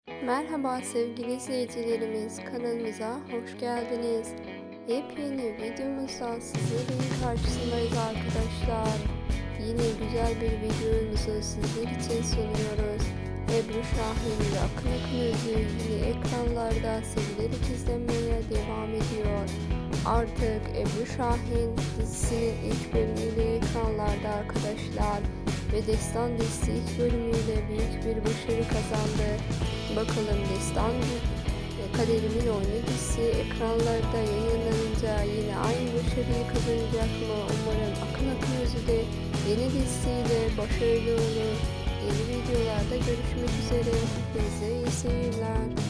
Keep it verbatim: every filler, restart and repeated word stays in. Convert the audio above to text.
Merhaba sevgili izleyicilerimiz, kanalımıza hoş geldiniz. Yepyeni videomuzda sizlerin karşısındayız arkadaşlar. Yine güzel bir videomuzu sizler için sunuyoruz. Ebru Şahin ve Akın Akın Özü yine ekranlarda sevilerek izlenmeye devam ediyor. Artık Ebru Şahin dizisinin ilk bölümüyle ekranlarda arkadaşlar. Ve Destan dizisi ilk bölümüyle büyük bir başarı kazandı. Bakalım Destan Kaderimin Oyunu dizisi ekranlarda yayınlanınca yine aynı başarıyı kazanacak mı? Umarım Akın Akın Özü de yeni dizisiyle başarılı olur. Yeni videolarda görüşmek üzere. Hepinize iyi seyirler.